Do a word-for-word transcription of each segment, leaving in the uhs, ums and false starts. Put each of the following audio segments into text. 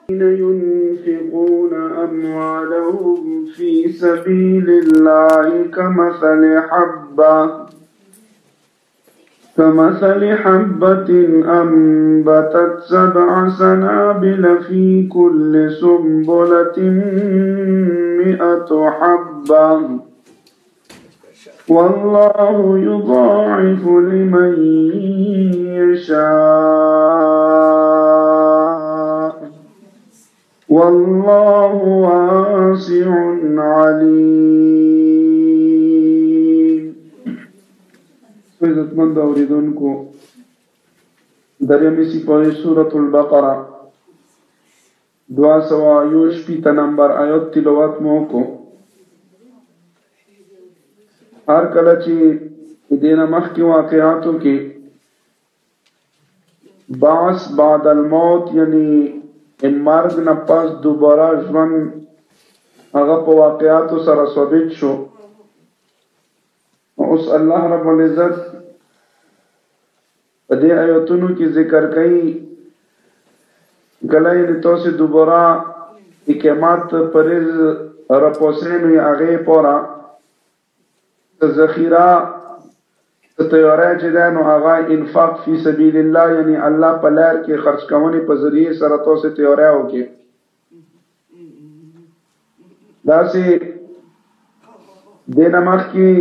ينفقون أموالهم في سبيل الله كمثل حبة كمثل حبة أنبتت سبع سنابل في كل سنبلة مئة حبة والله يضاعف لمن يشاء والله واسع عليم. عزتمند اوریدونکو درېمې سپارې سورة البقره دوه سوه یو شپېته نمبر آیات تلاوت مو وکړو. هر کله چې دې نه مخکې واقعاتو کې بعث بعد الموت یعنی مرګ نه پس دوباره ژوند هغه په واقعاتو سره ثابت شو. اوس الله رب العزت په دې آیاتونو کې ذکر کوي کله یې تاسو دوباره اقامت پرز رپوسینو یې هغې پوره ذخیره تیاری چې دی نو هغه انفاق فی سبیل الله یعنی الله په لار کې خرچ کونې په ذریعې سره تاسو تیاری وکړئ. داسې دې نه مخکې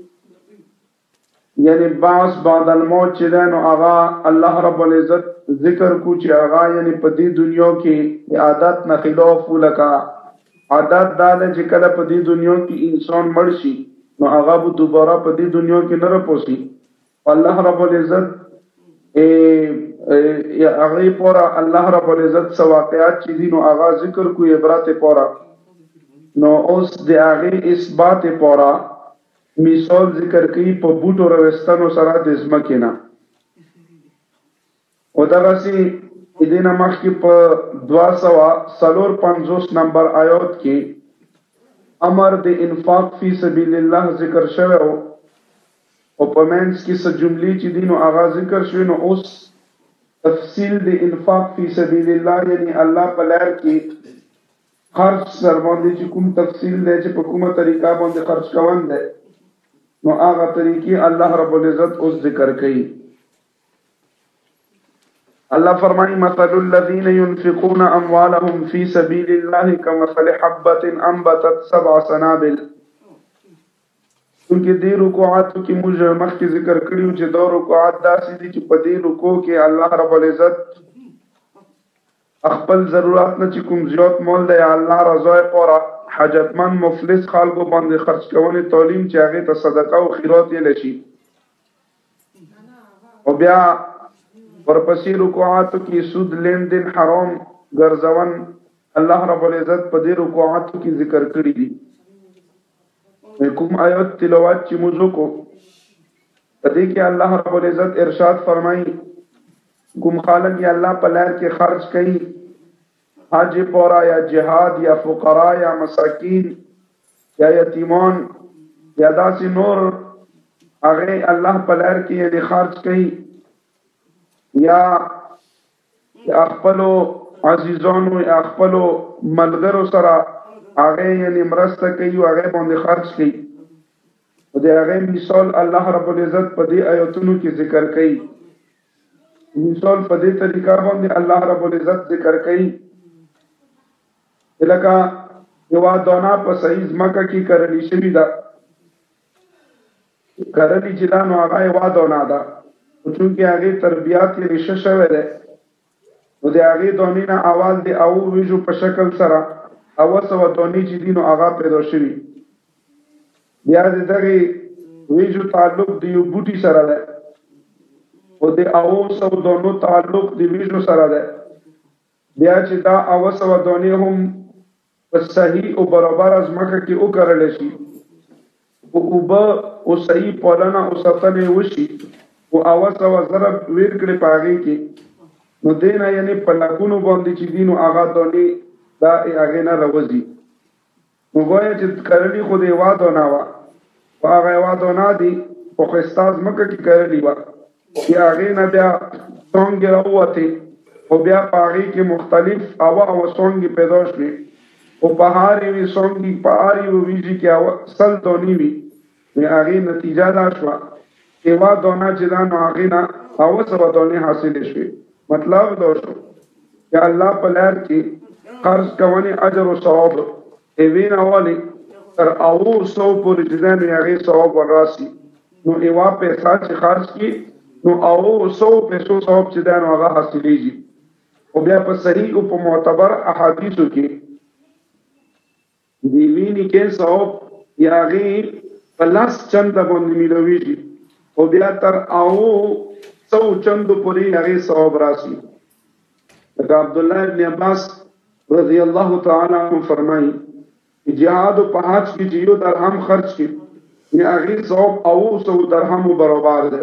یعنی بعض بعد الموت چې دی نو هغه الله رب العزت ذکر کو چې هغه یعنی په دې دنیا کې عادت نه خلاف ولکه عادت دا ده چې کله په دې دنیا کې انسان مړ شي نو هغه به دوباره په دې دنیا کې نه راپوسي. الله رب العزت هغې پوره الله رب العزت څه واقعات چې دي نو هغه ذکر کو عبرت پوره نو اوس د هغې اثبات پوره مثال ذکر کوي په بوټو راوستنو سره د ځمکې نه. او دغسې د دې نه مخکې په دوه سوه څلور پنځوس نمبر آیات کې امر د انفاق فی سبیل الله ذکر شوی او په منځ کې څه جملې چې دي نو هغه ذکر شوی. نو اوس تفصیل د انفاق فی سبیل الله یعنی الله په لار کې خرچ سر باندې چې کوم تفصیل دی چې په کومه طریقه باندې خرچ کول دی نو هغه طریقې الله رب العزت اوس ذکر کوي. الله فرمایي مثل الذين ينفقون اموالهم في سبيل الله كمثل حبة انبتت سبع سنابل. چونکې دې رکوعاتو کې موږ مخکې ذکر کړیو چې دا رکوعات داسې دي چې په دې رکوع کې الله رب العزت خپل ضرورت نه چې کوم زیات مال دی الله رضا پوره حاجتمند مفلس خلکو باندې خرچ کونې تعلیم چې هغې ته صدقه او خیرات ویلی شي. او بیا ورپسې رکوعاتو کې سود لین دین حرام ګرځون الله رب العزت په دې رکوعاتو کې ذکر کړي دي. کوم آیات تلاوت چې موږ وکړو په دې کې الله رب العزت ارشاد فرمایي کوم خلک یې الله په لار کې خرچ کوي حج پورا یا جهاد یا فقرا یا مساکین یا یتیمان یا داسې نور هغې الله په لار کې یعنې خرچ کوي یا خپلو عزیزانو یا خپلو ملګرو سره هغې یعنې مرسته کوي او هغې باندې خرچ کوي. د هغې مثال الله رب العزت په دې آیاتونو کې ذکر کوي. مثال په دې طریقه باندې الله رب العزت ذکر کوي لکه یوه دانه په صحیح ځمکه کې کرلې شوې ده کرلې چې ده نو هغه یوه دانه ده چونکې هغې تربیات یې ریشه شوی دی نو د هغې دانې نه اول د اوو وریجو په شکل سره اوه سوه دانې چې دي نو هغه پیدا شوي. بیا د دغې وریجو تعلق د یو بوټي سره دی او د اوو سوو دانو تعلق د وریجو سره دی. بیا چې دا اوه سوه دانې هم په صحیح او برابر ځمکه کې وکرلی شي او اوبه او صحیح پالنه او ساتنه یې وشي او اوه سوه زره ویر کړې په هغې کې نو دې نه یعنې په لکونو باندې چې دي نو هغه دانې دا هغې نه راوځي. نو ګویا چې کرلي خو د یوه دانه وه په هغه یوه دانه دي په ښایسته ځمکه کې کرلې وه چې هغې نه بیا څانګې راووتې او بیا پاغي کې مختلف اوا او سونګي پیدا شوي او پهاري وی سونګي پهاري ویږي کې او سل دونی وی نه هغه نتیجه دا شو ایوا دونا چې دا نو هغه نه او سبا دونی حاصل شوي مطلب دا شو چې الله په لار کې قرض کوي اجر او ثواب ایوین اولی تر او سو پورې چې دا نو هغه ثواب وراسي نو ایوا پیسې چې خرج کی نو او سو پیسو ثواب چې دا نو هغه حاصلېږي او بیا په صحیح او په معتبر احادیثو کې دی ویني کې ثواب یاغي پلاس چند باندې ملويږي او بیا تر او سو چند پورې هغه ثواب راشي لکه عبد الله ابن عباس رضی الله تعالی عنہ فرمایي جهاد په حج کې یو درهم خرج کی یا هغه ثواب او سو درهم برابر ده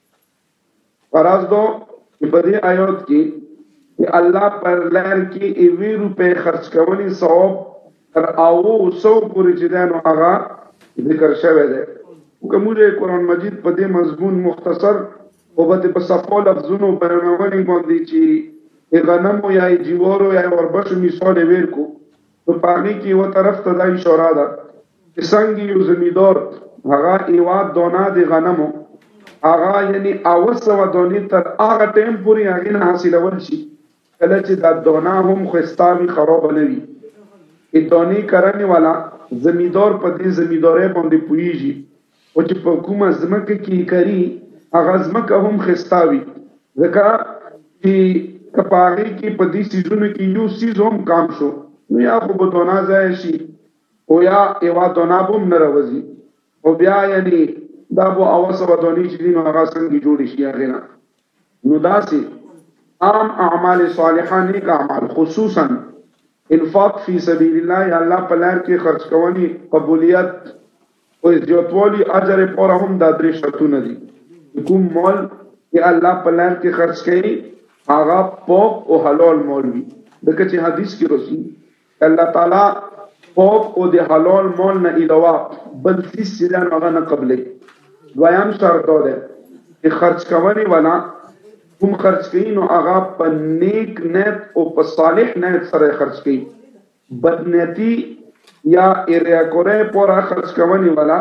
فرض دو چې په دې آیات کې الله پر لار کې ایوی روپے خرج کولی ثواب تر او سو پورې چې دا نو هغه ذکر شوی دی کومه قرآن مجید په دې مضمون مختصر او په صفو لفظونو بیانونه باندې چې غنم یا جوارو یا وربشو مثال ورکو نو پاغي کې و طرف ته د اشاره ده چې څنګه یو زمیدار هغه ایوا دونا دی غنمو هغه یعنی اوسه و دونی تر هغه ټیم پورې هغه نه حاصلول شي کله چې دا دونا هم خستاوي خراب نه وي ای دونی کرنے والا زمیدار په دې زمیدارې باندې پويږي او چې په کومه ځمکه کې کوي هغه ځمکه هم خستاوي ځکه چې کپاغي کې په دې سيزونو کې یو سيز هم کام شو نو یا خو به دونا ځای شي او یا ایوا دونا بوم نه راوځي او بیا یعنی دا بو اوسه و دونی چې دین هغه څنګه جوړ شي هغه نه نو داسي عام اعمال صالحه نیک اعمال خصوصا انفاق فی سبیل الله الله په لار کې خرج کوونی قبولیت او زیاتوالی اجر پر هم د درې شرطونه دي کوم مال چې الله په لار کې خرج کوي هغه پاک او حلال مال وي دغه چې حدیث کې راځي الله تعالی پاک او د حلال مال نه علاوه بل هیڅ څه نه هغه نه قبلې دویم شرط ده چې خرج کوونی ولا کوم خرج کوي نو هغه په نیک نیت او په صالح نیت سره خرج کوي بدنیتی یا ایریا کوره پورا خرج کوونی والا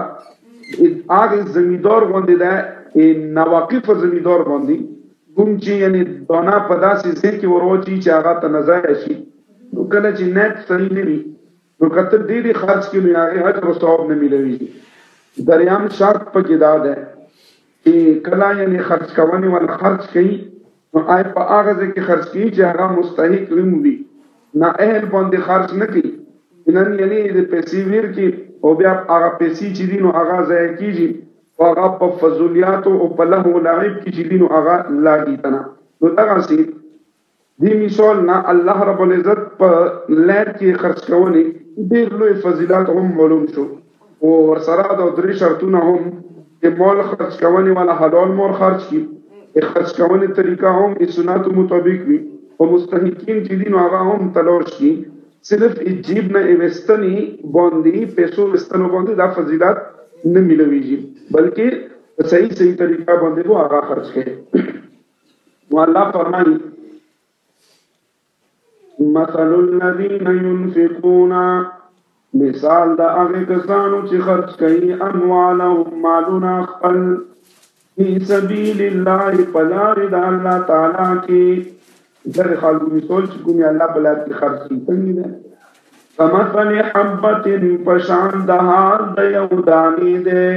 هغه زمیدار باندې ده نواقف زمیدار باندې کوم چې یعنی دونا په داسې ځای کې وروچی چې هغه ته نزای شي نو کله چې نیت صحیح نه وي نو کته ډېری خرج کوي هغه اجر او ثواب نه ملوي دریم شرط پکې دا ده چې کله یعنی خرج کوونی ول خرج کوي نو آی په هغه ځکه خرج کوي چې هغه مستحق وي نه اهل باندې خرج نه کوي نن یعنی د پیسې ویر کې او بیا هغه پیسې چې دي نو هغه ځای کیږي او هغه په فضولیات او په له لعب کې چې دي نو هغه لاګي تنه نو هغه سي دې مثال نه الله رب العزت په لار کې خرج کوونی ډېر لوی فضیلت هم معلوم شو او ورسره د درې شرطونه هم چې مال خرج کوونی ولا حلال مال خرج کی خرج کوونی طریقہ هم سنت مطابق وي او مستحقین چې دین هغه هم تلاش کی صرف جیب نه وستنی باندې پیسو وستنو باندې دا فضیلت نه ملويږي بلکې صحیح صحیح طریقہ باندې وو هغه خرج کړي نو الله فرمایي مثل الذين ينفقون مثال دا هغه کسانو چې خرج کوي اموالهم مالونه خپل فی سبیل الله پلار د الله تعالی کې در خلکو مثال چې کومي الله بلاد کې خرج کوي څنګه ده فمثل حبة پشان دهار د یو دانی ده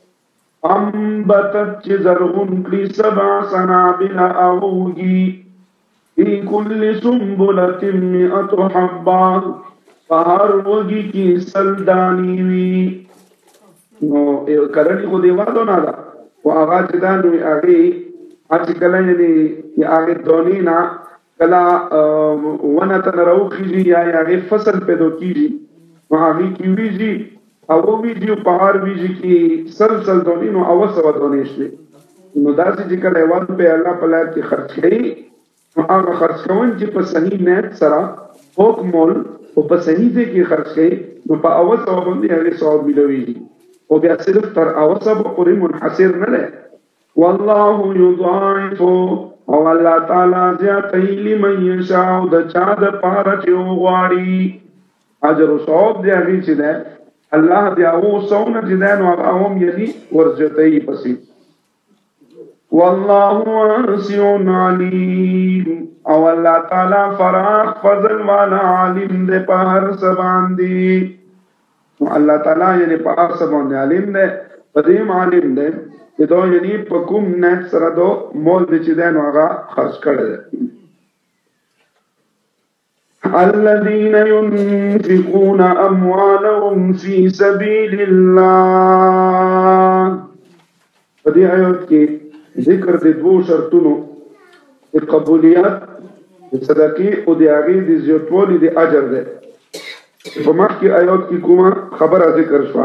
انبتت چې زرغون کړي سبع سنابل اوږي فی کل سنبلة مئة حبة فهر وږي کې سل دانی وي نو کرنی خو دی وادو نه ده او هغه چې دا نو هغه چې کله یې هغه دونینا کله ونه ته راوخیږي یا هغه فصل پیدا کیږي نو هغه کیږي او ویږي په هر ویږي کې سلسل دونینو او سو دونې شي نو دا چې کله وان په الله په لار کې خرج کړي نو هغه خرج کوون چې په صحیح نیت سره پوک مول او په صحیح ځای کې خرج کړي نو په اول سو باندې هغه ثواب ملوي او بیا صرف تر اوسه پورې منحصر نه ده والله يضاعف او الله تعالی زیاتې لمن یشاء د چا د پاره چې وغواړي اجر او ثواب دی هغه چې ده الله دی او څونه چې ده نو هغه هم یعنی ورزتې پسې والله واسع علیم او الله تعالی فراخ فضل والا عالم دې په هر څه باندې الله تعالی یعنی په هر څه باندې عالم دې قدیم عالم دې چې دا یعنی په کوم نه سره دو مول دې چې ده نو هغه خرج کړي الذين ينفقون أموالهم في سبيل الله فدي آیات کې ذکر د دوو شرطونو د قبولیت د صدقې او د هغې د زیاتوالي د اجر دی په مخکې آیات کې کومه خبره ذکر شوه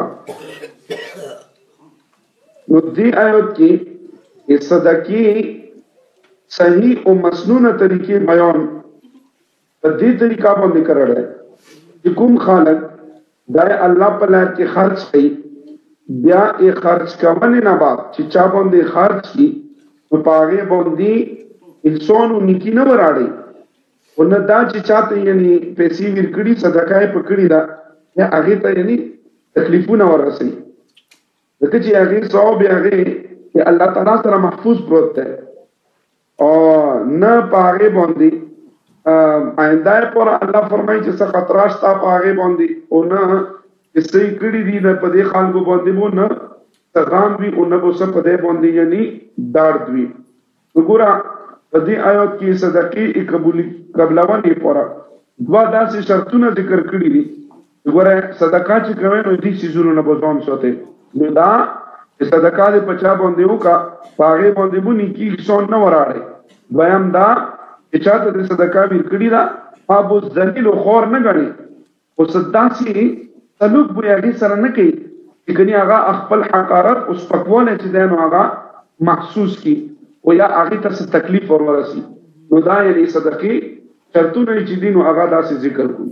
نو دې آیات کې د صدقې صحیح او مسنونه طریقې بیان په دې طریقه باندې کړل چې کوم خالق دا الله په لار کې خرج کوي بیا یې خرج کوي نه بعد چې چا باندې خرج کی په پاغه باندې انسان نیکی نه وراړي او نه دا چې چاته یعنی پیسې ورکړي صدقه یې پکړي دا یا هغه ته یعنی تکلیفونه ورسي دغه چې هغه ثواب هغه الله تعالی سره محفوظ پروت دی او نه پاغه باندې آئنده پر الله فرمایي چې څه خطرات تا پاغه باندې او نه چې صحیح کړي دي نه په دې خلکو باندې مو نه تغام وي او نه بوسه په دې باندې یعنی درد وي وګوره په دې آیات کې صدقې قبولي قبلونه پورا دوا داسې شرطونه ذکر کړي دي وګوره صدقه چې کوي نو دې سيزونو نه بوزون سوته نو دا صدقه دې پچا باندې وکا پاغه باندې مو نیکی څون نه وراړي دویم دا چې چاته د صدقه ورکړي دا ابو ذلیل او خور نه غني او صداسي سلوک بریاږي سره نه کوي چې کني هغه خپل حقارت او سپکواله چې دینو هغه محسوس کی او یا هغه ته تکلیف ورورسي نو دا یې صدقې شرطونه چې دینو هغه داسې ذکر کوي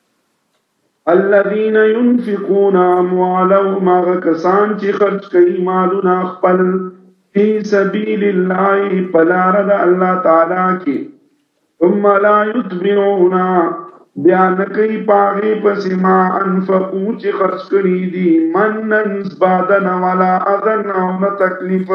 الذين ينفقون اموالهم كسان چې خرج کوي مالونه خپل فی سبیل الله پلار د الله تعالی کې ثم لا يتبعون بیان کوي پاغي پس ما انفقو چې خرج کړي دي منن زبادن ولا اذن او نه تکلیف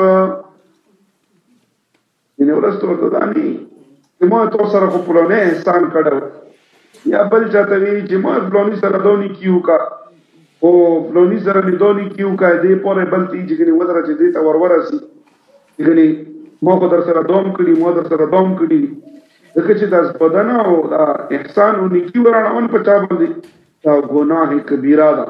ینه ورستو ورته چې ما تو سره خو پلونه انسان کړو یا بل چاته وی چې ما پلونی سره دونی کیو کا او پلونی سره دونی کیو کا دې پورې بلتی چې کني ودره چې دې ته ورورسي کني ما کو در سره دوم کړي مو در سره دوم کړي دغه چې داس بدن او دا احسان او نیکی ورانون په چا باندې دا ګناه کبیره ده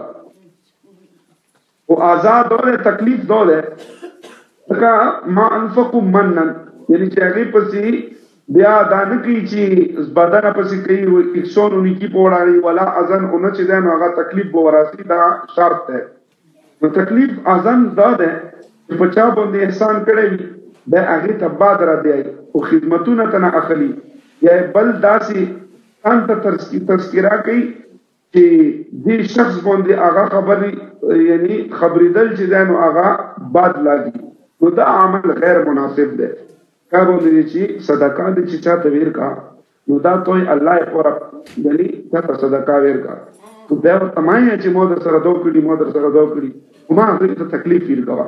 او آزاد دوله تکلیف دوله دغه ما انفقوا منن یعنی چې هغه پسې بیا دان کی چې بدن پسې کوي او احسان او نیکی پوړاړي ولا اذن او نه چې دا هغه تکلیف به وراسي دا شرط ده نو تکلیف اذن دا ده چې په چا باندې احسان کړی دا هغه ته بادر دی او خدمتونه تنه اخلي یا بل داسي انت تذکرہ کوي چې دې شخص باندې هغه خبري یعنی خبرېدل چې دا نو هغه باد لاګي نو دا عمل غیر مناسب ده کارو دې چې صدقه دې چې چاته ورکا نو دا توي الله یې پورا دلی دا صدقه ورکا نو دا تمای چې مو در سره دوه کړي مو در سره دوه کړي وما هغه ته تکلیف ورکا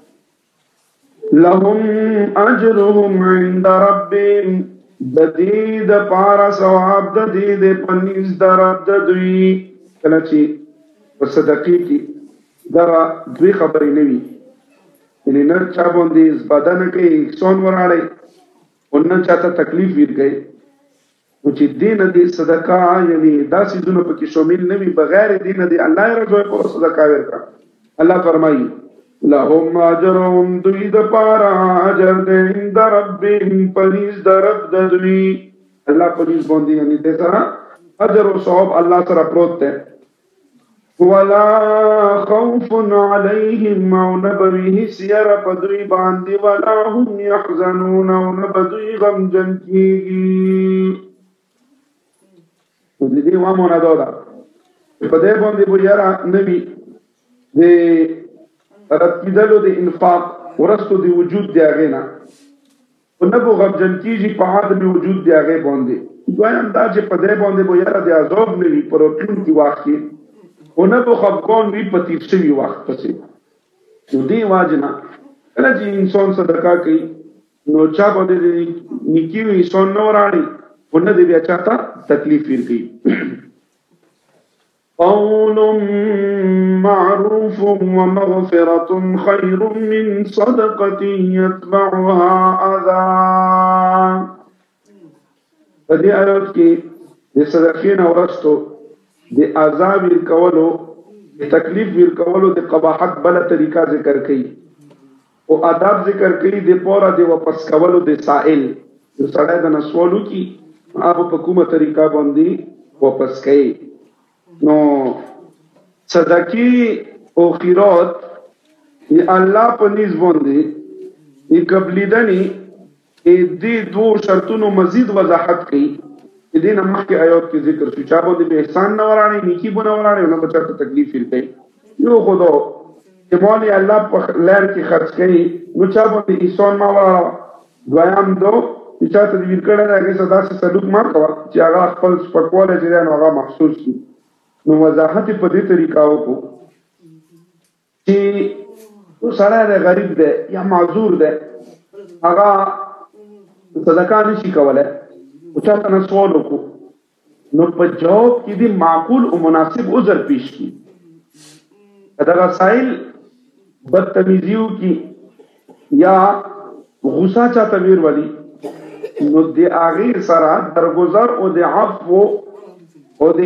لهم اجرهم عند ربهم بدید پارا ثواب د دې د پنځ درب د دوی کله چې په صدقې کې دا دوی خبرې نه وي یعنی نه چا باندې بدن کې احسان وراړي او نه چاته تکلیف ورکړي او چې دین دې صدقه یعنی داسې دونه پکې شامل نه وي بغیر دین دې الله رضای په صدقه ورکړه الله فرمایي لهم اجرهم دوی د پارا اجر دې عند ربهم پنځ درب د دوی الله پنځ باندې یعنی دې سره اجر او ثواب الله سره پروت ده ولا خوف عليهم او نبويه سير پدوی باندې ولا هم يحزنون او نبوي غم جن کیږي دې وامونه دا په دې باندې بویرا نبی دې رتیدلو د انفاق ورستو دی وجود دی هغه نه او نه به غمجن کېږي په عدم وجود د هغې باندې. دویم دا چې په دی باندې به یاره د عذاب نه وي په راتلونکي وخت کې، او نه به خفګان وي په تېر شوي وخت پسې. نو دې وجې نه کله چې انسان صدقه کوي نو چا باندې د نیکي و احسان نه وراړي او نه دې بیا چا ته تکلیف ورکوي. قول معروف ومغفرة خير من صدقة يتبعها أذى. په دې آیات کې د صدقې نه وروسته د عذاب ورکولو د تکلیف ورکولو د قباحت بله طریقه ذکر کوي او آداب ذکر کوي د پوره د واپس کولو د سائل. یو سړی د نه سوال وکړي هغه په کومه طریقه باندې واپس کوي. نو صدقې او خیرات د الله په نیز باندې د قبلېدنې دې دوه شرطونو مزید وضاحت کوي. دې نه مخکې آیات کې ذکر شو چا باندې به احسان نه وراړي، نیکي به نه وراړي، نه به چاته تکلیف ورکوي. یو خو دا چې مال یې الله په لار کې خرڅ کوي نو چا باندې احسان مه وراړه. دویم دا چې چاته دې ورکړی دی هغې سره داسې سلوک مه کوه چې هغه خپل سپکوالی چې دی نو هغه محسوس کړي. نو وضاحت یې په دې طریقه وکړو چې یو سړی دی غریب دی یا معذور دی، هغه صدقه نشي کولی او چاته نه سوال وکړو نو په جواب کې دې معقول او مناسب عذر پیش کړي. که دغه سائل بدتمیزي وکړي یا غوسه چاته ویرولي نو د هغې سره درګذر او د عفو او د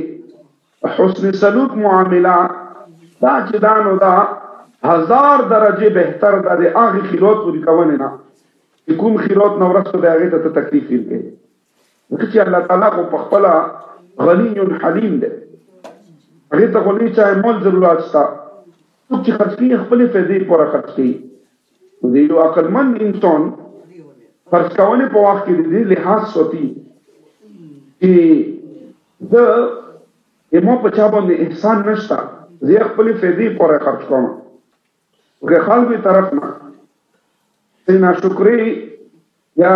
حسن سلوک معامله دا چې دا نو دا هزار درجې بهتر ده د هغې خیرات ورکونې نه چې کوم خیرات نه وروسته د هغې ته ته تکلیف ورکوي. ځکه چې الله تعالی خو په خپله غني حلیم دی، هغې ته خو نه چا مال ضرورت شته. څوک چې خرڅ کوي خپلې فایدې پوره خرڅ کوي. نو د یو عقلمند انسان خرڅ کونې په وخت کې د دې لحاظ ساتي چې زه ما په چا باندې احسان نشته، زه یې خپلې فایدې پوره خرڅ کوم. که خلکو طرف نه ناشکري یا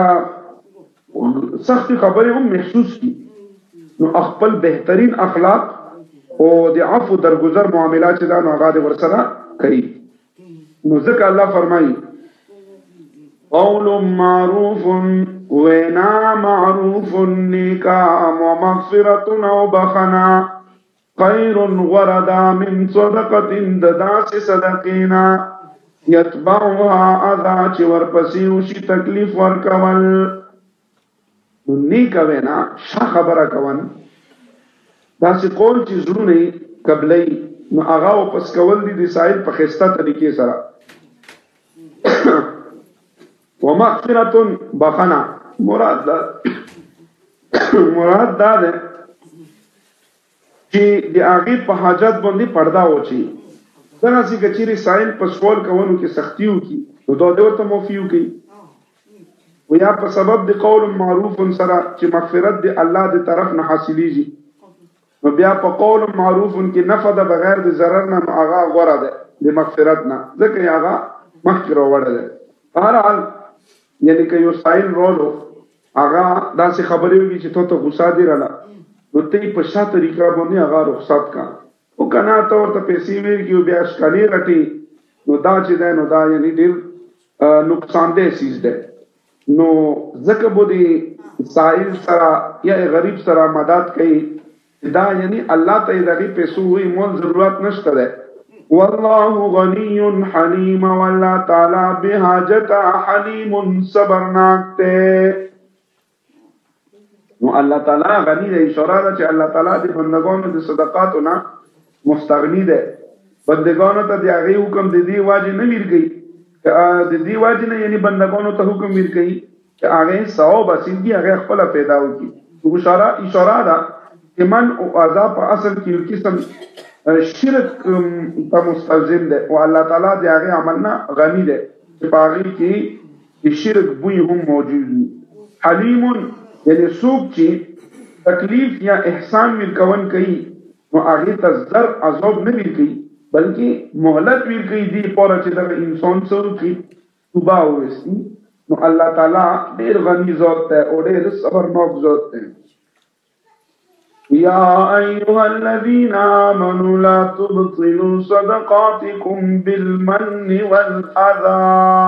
سختي خبرې هم محسوس کی نو خپل بهترین اخلاق او د عفو درگذر معاملات چې دا نو هغه د ورسره کوي. نو ځکه الله فرمایي قول معروف وینا معروف نیکا ومغفرة او بخنا خیر غردا من صدقة دداس صدقینا یتبعها اذا چې ورپسې وشي تکلیف ورکول. نو نیکه وینا ښه خبره کول داسې قول چې زړونه یې قبلوي نو هغه واپس کول دي د سائل په ښایسته طریقې سره. ومغفرة بخنه مراد دا مراد دا ده چې د هغې په حاجت باندې پرده واچوي. دغسې که چیرې سائل په سوال کولو کې سختي وکړي نو دا دې ورته معافي وکړي، و یا په سبب د قول معروف سره چې مغفرت د الله د طرف نه حاصلیږي نو بیا په قول معروف کې نفع ده بغیر د ضرر نه نو هغه غوره ده د مغفرت نه، ځکه یې هغه مخکې راوړی دی. په هر حال یعنې که یو سائل رالو هغه داسې خبرې وکړي چې تو ته غوسه دې راله نو ته یې په ښه طریقه باندې هغه رخصت کا، او که نه ته ورته پیسې ورکړي او بیا ښکلې رټي نو دا چې دی نو دا یعنې ډېر نقصاندeh څیز دی. نو ځکه به د سائل سره یا غریب سره مدد کوي دا یعنی الله ته یې د هغې پیسو وایي مول ضرورت نشته دی. والله غنی حلیم والله تعالی بے حاجت حلیم صبرناک دی. نو الله تعالی غنی دی، اشاره ده چې الله تعالی د بندګانو د صدقاتو نه مستغني دی. بندګانو ته د هغې حکم د دې واجب نه ورکوي، د دې واجب نه یعنی بندګانو ته حکم ورکوي چې هغې ثواب حاصل کړي، هغې خپله پیدا وکړي. اشاره ده چې من او اذا په اصل کې یو قسم شرک ته مستلزم دی او الله تعالی د هغې عمل نه غني دی چې په هغې کې د شرک بوی هم موجود وي. حلیم یعنی څوک چې تکلیف یا احسان ورکون کوي نو هغې ته زر عذاب نه ورکوي بلکې مهلت ورکوي دې پوره چې دغه انسان څه وکړي توبه وویستي نو الله تعالی ډیر غنی ذات ته او ډیر صبرناک ذات ته. یا ایها الذین آمنوا لا تبطلوا صدقاتکم بالمن والاذى.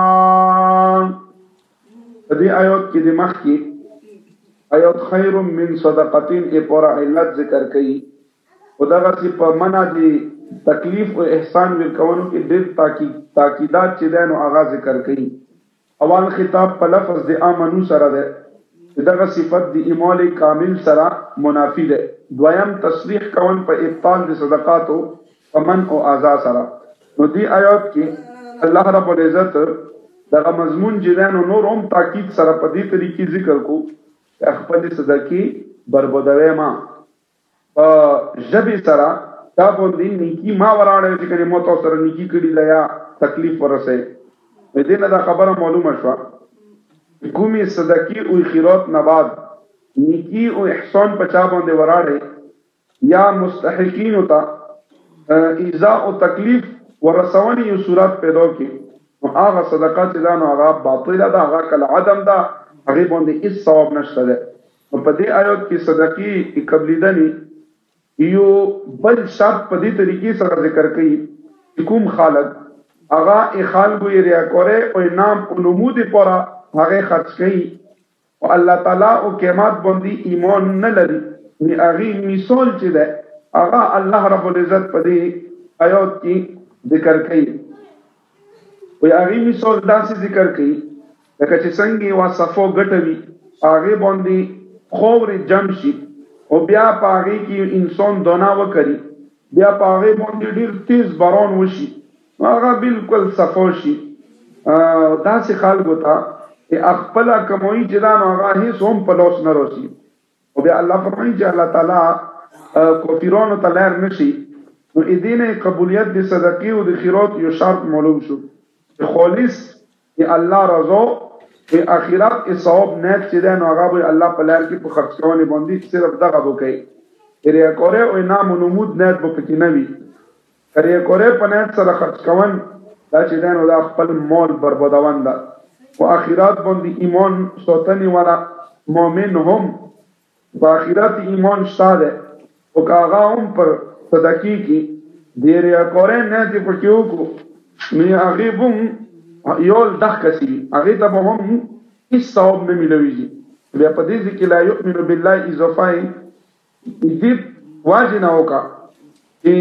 دې آیات کې د مخ کې آیات خیر من صدقتین ای پورا علت ذکر کړي او دغه چې په معنا دي تکلیف او احسان ورکوونو کې ډېر تاکید تاکیدات چې ده نو هغه ذکر کړي. اول خطاب په لفظ د امنو سره ده، دغه صفت د ایمان کامل سره منافی ده. دویم تصریح کول په ابطال د صدقاتو ومن او اعضاء سره. نو دی آیات کې الله رب العزت دغه مضمون جدان او نور هم تاکید سره په دې طریقې ذکر کو خپل صدقې بربادوي ما په ژبې سره دا باندې نیکی ما وراړې چې کله مو تاسو سره نیکی کړي لیا تکلیف ورسه. دې نه دا خبره معلومه شو کومي صدقې او خیرات نه بعد نیکی او احسان په چا باندې وراړې یا مستحقین او تا ایذاء او تکلیف ورسونی یو صورت پیدا کی نو هغه صدقات چې دا نو هغه باطله ده، هغه کله عدم ده، هغه باندې هیڅ ثواب نشته ده. په دې آیات کې صدقې قبلیدنی یو بل شرط په دې طریقې سره ذکر کړي کوم خالق هغه خالق یې ریا کوي او نام او نمود پورا هغه خرج کوي او الله تعالی او قیامت باندې ایمان نه لري ني هغه مثال چې ده هغه الله رب العزت په دې آیات کې ذکر کړي. او هغه مثال داسې ذکر کړي لکه چې څنګه واسفو ګټوي هغه باندې خور جمع شي او بیا پاغي کې انسان دنا وکړي بیا پاغي باندې ډیر تیز باران وشي هغه بالکل صفو شي. دا څه خلکو ته خپل کموي چې دا هغه هیڅ هم په لاس نه راسي او بیا الله فرمایي چې الله تعالی کفرانو ته لار نشي. نو دینه قبولیت د صدقې او د خیرات یو شرط معلوم شو خالص ای الله رضا ای اخرت ای ثواب نیت چې ده نو هغه به الله په لار کې په خرج کولو باندې صرف دغه وکړي. ریا کوي او نام او نمود نیت به پکې نه وي. ریا کوي په نیت سره خرج کول دا چې ده نو دا خپل مال بربادوان ده او اخرت باندې ایمان ساتنی والا مؤمن هم په اخرت ایمان شته او هغه هم پر صدقې کې د ریا کوي نه دي پکې وکړو نو هغه بم یول دغ کسي هغه ته هم هیڅ ثواب نه ملويږي. بیا په دې کې لا یؤمن بالله اضافه دې واجب نه وکا چې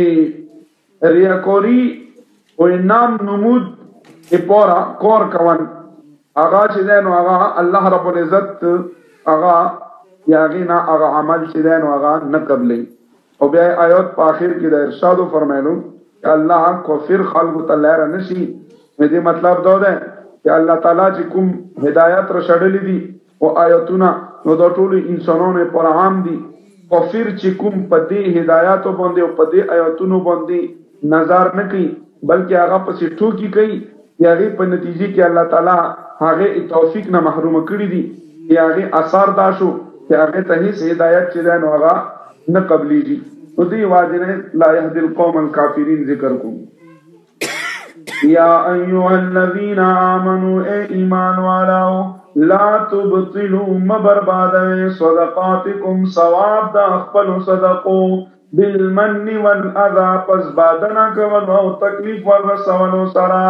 ریاکوري او نام نمود پورا کور کوان هغه چې نو هغه الله رب العزت هغه یاغینا هغه عمل چې نو هغه نه قبلې. او بیا آیات په اخر کې د ارشاد فرمایلو الله کفر خلق تعالی را نشي. دې مطلب دا ده چې الله تعالی چې کوم هدایت را شړلې دي او آیاتونه نو دا ټول انسانانو پر عام دي. کفر چې کوم په دې هدایت باندې او په دې آیاتونو باندې نظر نه کوي بلکې هغه پسې ټوکی کوي یاغي په نتیجه کې الله تعالی هغه توفیق نه محروم کړی دي یاغي اثر دا شو چې هغه ته هیڅ هدایت چې ده نو هغه نه قبليږي. نو دې واجب لا يهدي القوم الكافرين ذکر کوم. یا ایها الذین آمنوا اے ایمان والو لا تبطلوا مبربادوا صدقاتکم ثواب دا خپل صدقو بالمن والاذى پس بادنا کول او تکلیف ورسولو سرا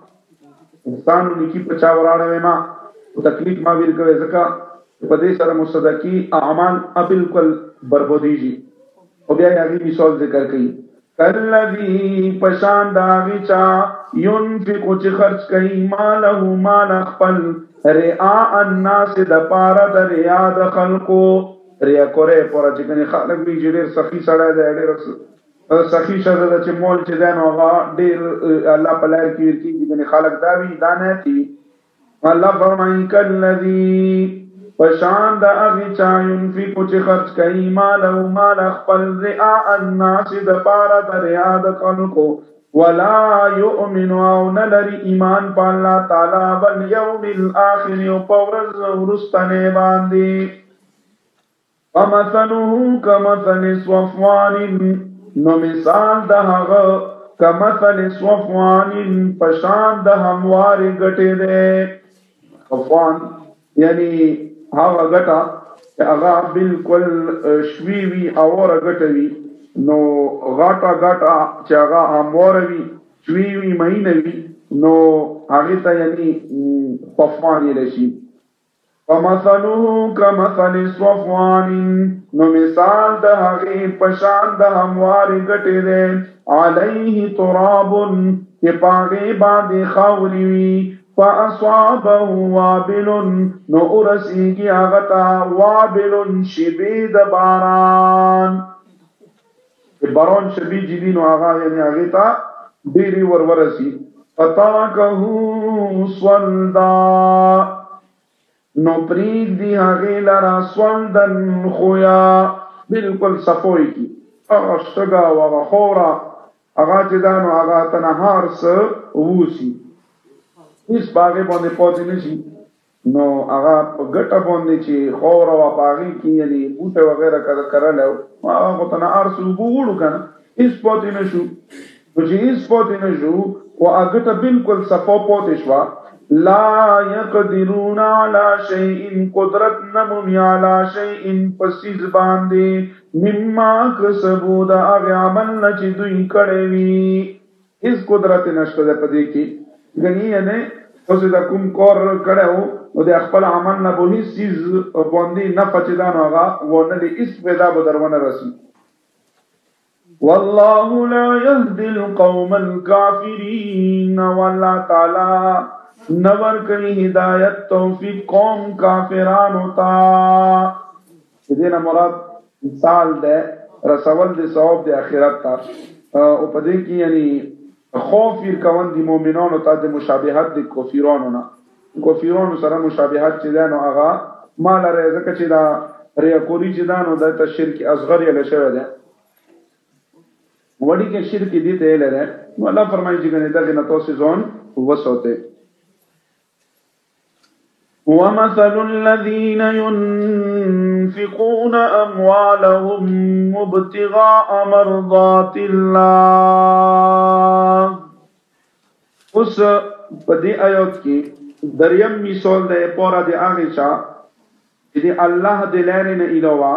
انسان نکی پچا وراړې ما تکلیف ما ویل کوي ځکه په دې سره مصدقي اعمال بالکل برباديږي. او بیا یې مثال ذکر کړي کلذي پشان داوی چا ينفق چې خرج کوي ماله مال خپل رعاء الناس د پاره د ریا د خلقو ریا کوي پر چې کني خلک به ډېر سخی سره دی ډېر سخی سره د چې مول چې دین هغه ډېر الله په لار کې ورکی کني خلک داوی دانه تي الله فرمایي کلذي پشان دا اغی چا ينفق چې خرج کوي مال او مال خپل رعاء الناس د پاره د ریا د خلقو ولا يؤمن او نلري ایمان په الله تعالی والیوم الاخر او پورز ورستنه باندې فمثله كمثل صفوان نو مثال د هغه کمثل صفوان پشان د هموار غټه ده صفوان یعنی هغه ګټه چې هغه بالکل شوي وي اوره ګټه وي نو غاټه غاټه چې هغه همواره وي شوي وي مهینه وي نو هغې ته یعنی صفوان یې رشي فمثله کمثل صفوان نو مثال د هغې په شان د هموارې ګټې دی علیه تراب چې په هغې باندې خاورې وي فاصابه وابل نو ورسیږي هغه ته وابل شبې د باران باران شبې چې دي نو هغه یعنې هغې ته ډېرې ور ورسي فترکه صلدا نو پریږ دی هغې لره صلدن خویا بلکل صفوی کی هغه شتګه او هغه خوره هغه چې دا نو هغه ته نهار څه ووسي هېڅ په هغې باندې پاتې نه شي نو هغه په ګټه باندې چې خوره وه په هغې کې یعنې بوټی وغیره که کرلی و هغه خو ته نهار څه اوبه وړو که نه هېڅ پاتې نه شو نو چې هېڅ پاتې نه شو خو هغه ګټه بلکل صفا پاتې شوه لا يقدرون على شيء قدرت نمومی على شيء پسیز باندې مما کسبو دا هغه عمل نه چې دوی کړی وي هېڅ قدرت نشته دی په دې کې ګنې یعنې اوس د کوم کار کړی و نو د خپل عمل نه به هېڅ څیز باندې نفع چې دا نو هغه ونه لري هېڅ پیدا به در ونه رسي والله لا يهدي القوم الكافرين والله تعالی نور کئی ہدایت توفیق قوم کافرانو تا دینا مراد مثال دے رسول دے ثواب دے آخرت تا او پدے کی یعنی خوف یر کون دی مومنانو تا دے مشابہت دے کفیرانو نا کفیرانو سره مشابہت چی دینو آغا مالا ریزکا چی دا ریاکوری چی دانو دا تا شرک اصغر یلی شوه دے وڑی کے شرک دیتے یلی دے اللہ فرمائی چی گنی دا گنا توسی زون وسوتے ومثل الذين ينفقون أموالهم ابتغاء مرضات الله اس پدی آیات کی دریم مثال دے پورا دے آگے چا دی اللہ دلائنے نے علاوہ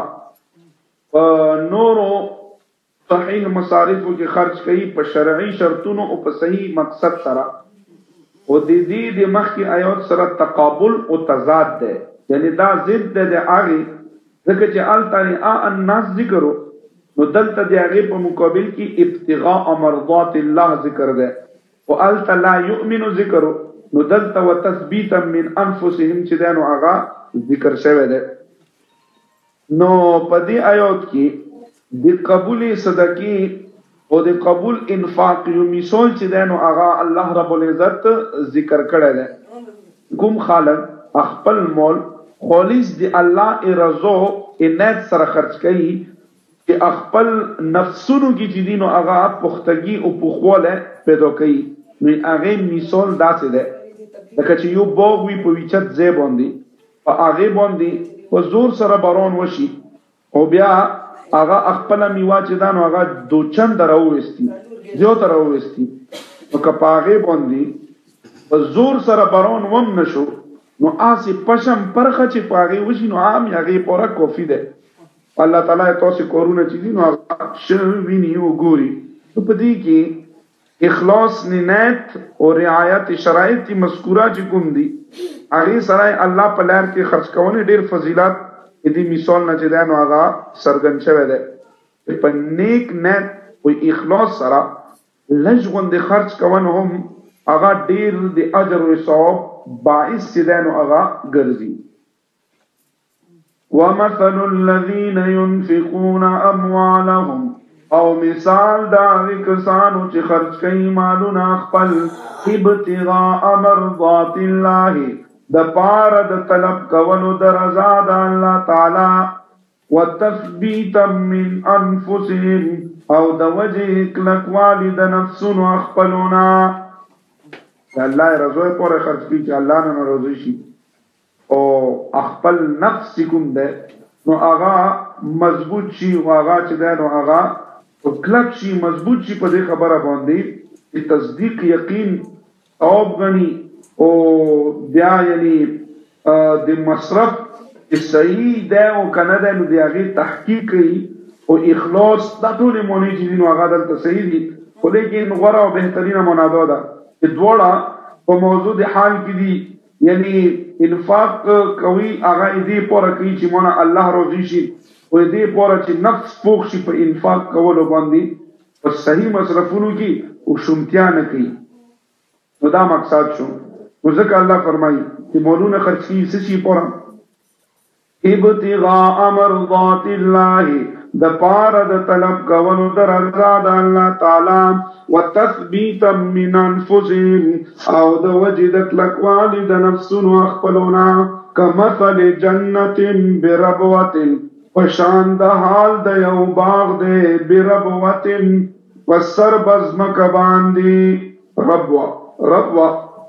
نورو صحیح مصارفوں کی خرچ کئی پا شرعی شرطونو او پا صحیح مقصد سرا او دی دی دی مخ کی آیات سره تقابل او تضاد ده یعنی دا ضد ده ده آغی ذکر چه آلتانی آ الناس ذکرو نو دلتا دی آغی پا مقابل کی ابتغاء مرضات اللہ ذکر ده و آلتا لا یؤمنو ذکرو نو دلتا و تثبیتا من انفسهم چه ده نو آغا ذکر شوه ده نو پا دی آیات کی دی قبول صدقی او د قبول انفاق یو مثال چې دی نو هغه الله رب العزت ذکر کړی دی کوم خالق خپل مول خالص دی الله ارزو انات سره خرج کوي چې خپل نفسونو کې چې دی نو هغه پختګي او پخواله پیدا کوي نو هغه مثال داسې دی لکه چې یو باغ وي په ویچت ځای باندې په هغې باندې په زور سره باران وشي او بیا آغا اخپلا میوا چه دانو آغا دو چند راوستی زیوتا راوستی نو کپاغی باندی و زور سر بران وم نشو نو آسی پشم پرخه چه پاغی وشی نو آمی آغی پورا کوفی ده اللہ تعالی توسی کورونه چیزی نو آغا شروینی و گوری تو پدی کی اخلاص نیت و رعایت شرائط مذکورہ چی کم دی آغی سرائی اللہ پلار کی خرچ کونی دیر فضیلات ادی مثال نه چې دا نو هغه سرګن شوی دی په نیک نیت او اخلاص سره لږ غوندې خرچ کول هم هغه ډیر د اجر او ثواب باعث چې دا نو هغه ګرځي ومثل الذين ينفقون اموالهم او مثال دا کسانو چې خرچ کوي مالونه خپل ابتغاء مرضات الله د پاره د طلب کولو د رضا د الله تعالی وتثبیتا من انفسهم او د وجه کلکوالی د نفسونو خپلونا الله رضا پورې خرج کی چې الله نه راضي شي او خپل نفس کوم ده نو هغه مضبوط شي او هغه چې ده نو هغه کلک شي مضبوط شي په دې خبره باندې تصدیق یقین او غني او بیا یعنی د مصرف صحیح دی او کنه دی نو د هغې تحقیق کوي او اخلاص دا ټولې مونې چې دي نو هغه دلته صحیح دي خو لیکن غوره او بهترینه منادا ده چې دواړه په موضوع د حال کې دي یعنی انفاق کوي هغه دې پوره کوي چې مونږ الله راضي شي او دې پوره چې نفس پوخ شي په انفاق کولو باندې په صحیح مصرفونو کې او شومتیا نه کوي نو دا مقصد شو نو ځکه الله فرمایي چې مولونه خرڅ کړي څه شي پوره ابتغاء مرضات الله د پاره د طلب کولو د رضا د الله تعالی وتثبیتا من انفسهم او د وجد کلکوالی د نفسونو خپلونا کمثل جنت بربوت وشان د حال د یو باغ د بربوت وسر بزمک باندې ربوه ربوه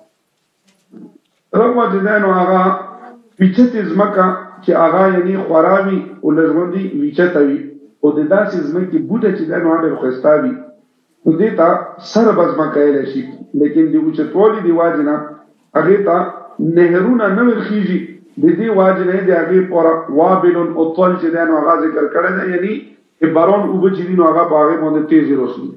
ربوه جدانو آغا پیچت ازمکا چې آغا یعنی خوراوی او لرغوندی ویچت وی او د داسې ځمکې بوټه چې دا نو ډېر ښایسته وي نو دې ته سر بزمه کولی شي لیکن د اوچتوالي د وجې نه هغې ته نهرونه نه ورخېږي د دې وجې نه د هغې پوره وابل اطل چې دی نو هغه ذکر کړی دی یعنی باران اوبه چې دي نو هغه په هغې باندې تیزې رسي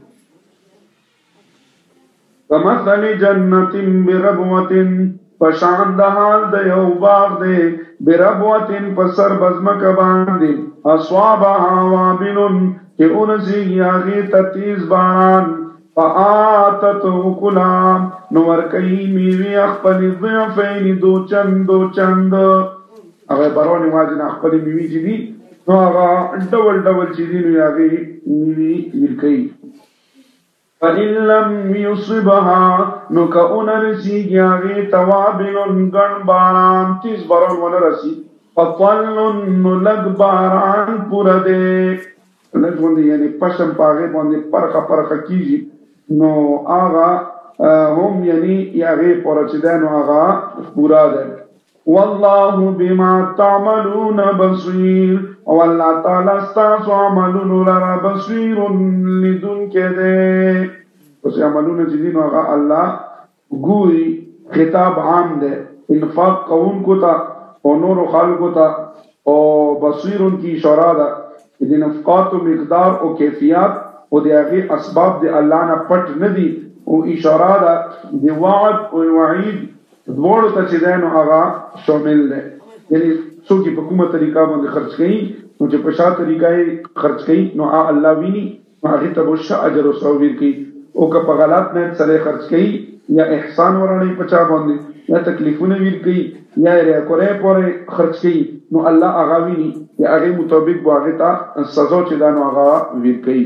کمثل جنت بربوة پشان د حال د یو باغ دی بربوة په سر بزمکه باندې اصوابها وابل کہ انسی یاغی تتیز باران فآتت اکلا نور کئی میوی اخپلی ضعفین دو چند دو چند اگر برونی واجن اخپلی میوی چی دی نو اگر ڈول ڈول چی دی نو یاغی میوی ملکئی فَإِن لَمْ يُصِبْهَا نو کا انرسی یاغی توابل گن باران تیز باران ونرسی فَطَلٌ لَگْ باران پورا دے لږ باندې یعنی پشم په هغې باندې پرخه پرخه کېږي نو هغه هم یعنی هغې پوره چې دی نو هغه پوره دی والله بما تعملون بصیر او الله تعالی ستاسو عملونو لره بصیر لیدونکی دی پس عملونه چې دي نو هغه الله ګوري خطاب عام دی انفاق کوونکو ته او نورو خلکو ته او بصیرون کی اشاره ده د نفقات و مقدار او کیفیت او د هغې اسباب د الله نه پټ نه دي او اشاره ده د وعد او وعید دواړو ته چې دی نو هغه شامل دی یعنی څوک یې په کومه طریقه باندې خرڅ کوي نو چې په شا طریقه یې خرڅ کوي نو الله ویني نو هغې ته به ښه اجر او ثواب ورکوي او که په غلط نیت سره یې خرڅ کوي یا احسان ورړی په چا باندې یا تکلیفونه ورکوي یا یې ریاکورۍ پورې خرڅ کوي نو الله هغه ویني یا هغې مطابق به هغې ته سزا چې دا نو هغه ورکوي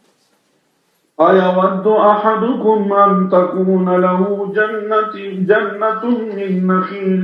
أيود أحدكم أن تكون له جنة جنة من نخيل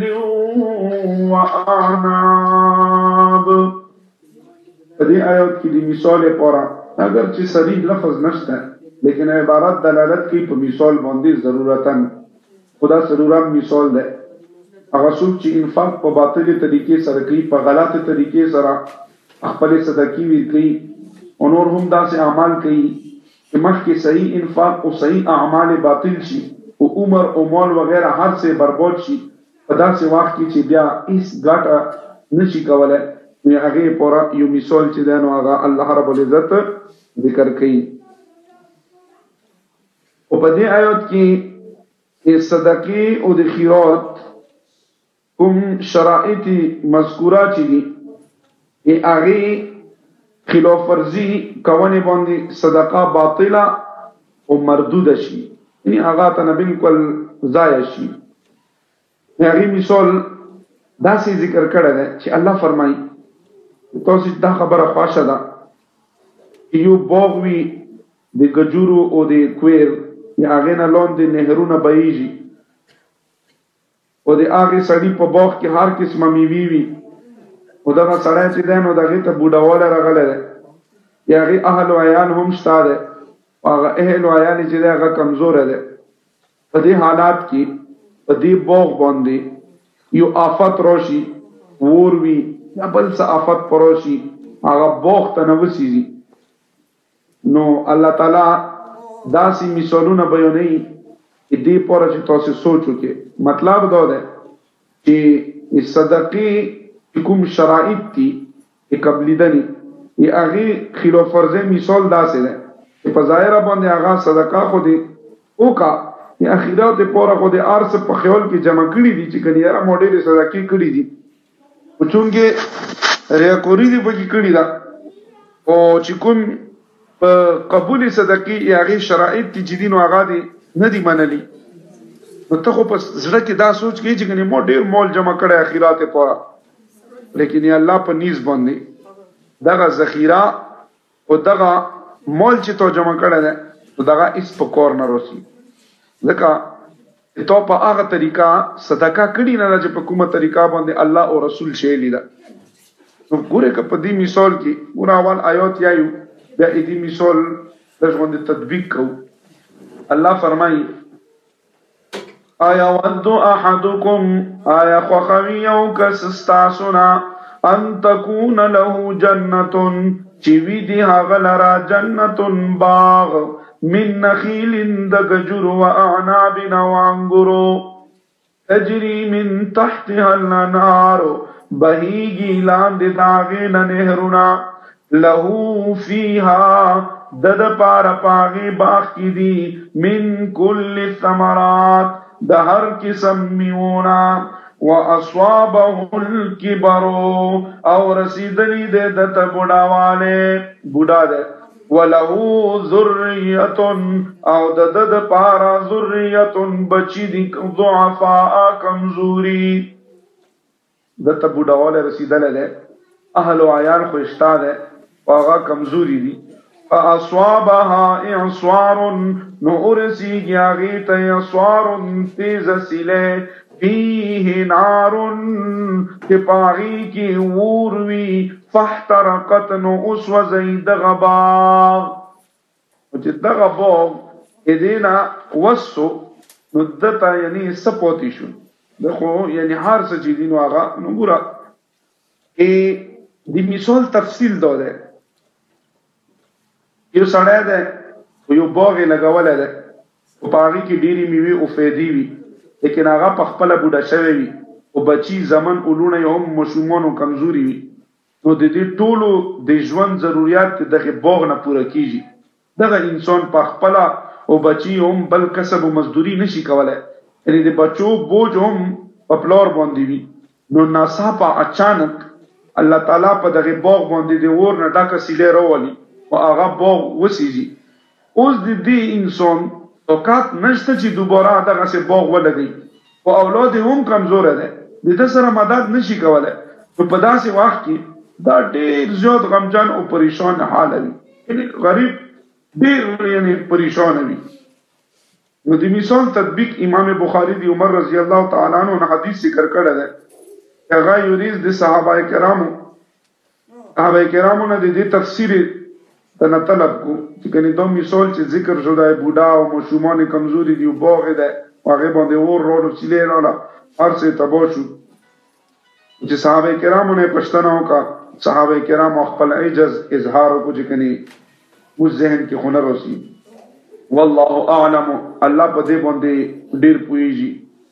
وأعناب دې آیات کې د مثال لپاره اگر چې صریح لفظ نشته لیکن عبارت دلالت کوي په مثال باندې ضرورتاً خدا ضرورت مثال ده هغه څوک چې انفاق په باطلې طریقې سره کوي په غلطه طریقې سره خپل صدقې ورکوي او نور هم داسې اعمال کوي چې مخکې صحیح انفاق او صحیح اعمال باطل شي او عمر او مال وغیرہ هر څه برباد شي په داسې وخت کې چې بیا هیڅ ګټه نشي کولی نو هغې پوره یو مثال چې دی نو هغه الله رب العزت ذکر کوي او په دې آیات کې صدقې او د خیرات کوم شرائط مذکوره چې دي هغې خلاف ورزي کوونې باندې صدقه باطله او مردوده شي یعنی هغه ته نه بالکل ضایع شي هغې مثال داسې ذکر کړی دی چې الله فرمایي تاسو دا خبره خوښه ده چې یو باغ وي د ګجورو او د کویر یا هغې نه لاندې نهرونه بهیږي او د هغې سړي په باغ کې هر قسمه میوې وي او دغه سړی چې دی نو د هغې ته بوډاوالی راغلی دی یا هغې اهل و عیال هم شته دی او هغه اهل و عیال چې دی هغه کمزوری دی په دې حالات کې په دې باغ باندې یو آفت راشي اور وي یا بل څه آفت په راشي هغه باغ ته نه وسېږي نو الله تعالی داسې مثالونه بیانوي چې دې پوره چې تاسو سوچ وکړئ مطلب دا دی چې صدقې کوم شرائط دي قبلیدنی ی هغه خلاف فرض مثال داسې ده چې په ظاهر باندې هغه صدقه خو دي او کا یا اخرات پورا خو دي ارس په خیال کې جمع کړي دي چې کني یاره موډل صدقې کړي دي او چونګه ریاکوري دي پکې کړي دا او چې کوم په قبول صدقې یا هغه شرایط دي چې دین او هغه دي نه دي منلي نو ته خو په زړه کې دا سوچ کې چې کني موډل مول جمع کړي اخرات پورا لیکن یا الله په نیز باندې دغه ذخیره او دغه مول چې تو جمع کړه ده دغه اس په کور نه روسي ځکه ته په هغه طریقه صدقه کړي نه چې په کومه طریقه باندې الله او رسول شی لیدا نو ګوره ک په دې مثال کې ګور اول آیات یایو بیا دې مثال د ژوند تطبیق کو الله فرمایي آیا ود احدکم آیا خوخوی یو کس استاسنا ان تکون له جنتن چیوی دی هغلرا جنتن باغ من نخیل دگجر و اعناب نوانگرو تجری من تحتها الانهار بهیگی لاند داغین نهرنا له فیها دد پار پاغی باغ کی دی من کل ثمرات د هر قسم میونا واصابه الكبر او رسیدلی د دت بډاواله بډا ده وله ذریه او د د پارا ذریه بچی دی ضعفاء کمزوری دت بډاواله رسیدله ده اهل عیال خو اشتاده واغه کمزوری دی فاصابها اعصار نورسی گیاغیت اعصار تیز سیلے فیه نار تپاغی کی ووروی فاحترقت نو اسوزی دغباغ وچه دغباغ ادینا وسو ندتا یعنی سپوتی شو دخو یعنی هر سجیدینو آغا نگورا ای دی مثال تفصیل داده یو سړی ده یو باغ لګولای ده او پاغي کې ډيري میوه او فېدی وي لیکن هغه په خپل بوډا شوی وي او بچي زمن اولونه هم مشومان او کمزوري وي نو د دې ټولو د ژوند ضرورت دغه باغ نه پوره کیږي دغه انسان په خپل او بچي هم بل کسب او مزدوري نشي کولای یعنی د بچو بوج هم په پلور باندې وي نو ناڅاپه اچانک الله تعالی په دغه باغ باندې د ور نه ډاکه سیلې راولي و هغه باغ وسیږي اوس د دې انسان طاقت نشته چې دوباره دغه سه باغ ولګي او اولاد هم کمزور ده د دې سره مدد نشي کولای نو په داسې وخت کې دا ډېر زیات غمجن او پریشان حال وي یعنی غریب ډېر یعنی پریشان وي نو د مثال تطبیق امام بخاری دی عمر رضی الله تعالی عنہ حدیث ذکر کړی ده هغه یوریز د صحابه کرامو صحابه کرامو نه د دې تفسیر تنا طلب کو چې کني دوه مثال چې ذکر شو دای بوډا او مشومان کمزوري دی باغ ده هغه باندې ور ورو چلے رالا هر څه تبوشو چې صحابه کرامو نه پښتنه وکا صحابه کرام خپل عجز اظهار کو چې کني مو ذهن کې هنر وسی والله اعلم الله په دې باندې ډیر پويږي